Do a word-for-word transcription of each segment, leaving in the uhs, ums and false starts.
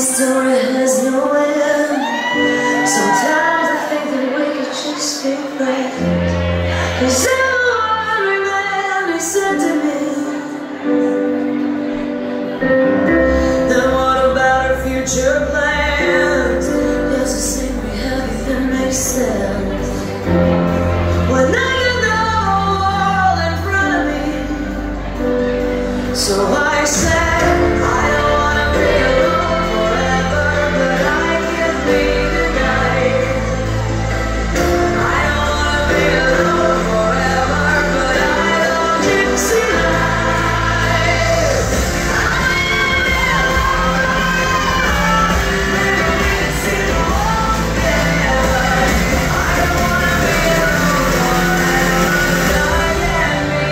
story has no end. Sometimes I think that we could just be friends. 'Cause everyone remember said to me, then what about our future plans? Does it seem we have even make sense? When I get the whole world in front of me, so I said I don't wanna be alone forever, but I can be tonight. I don't wanna be alone forever, but I don't gypsy life. I don't wanna be alone forever, but I can be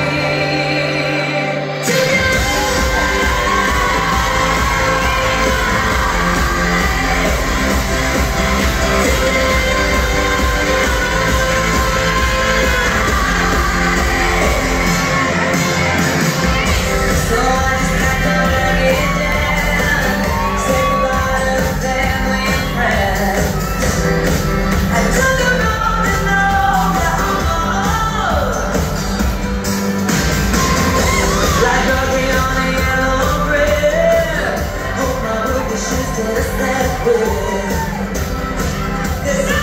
this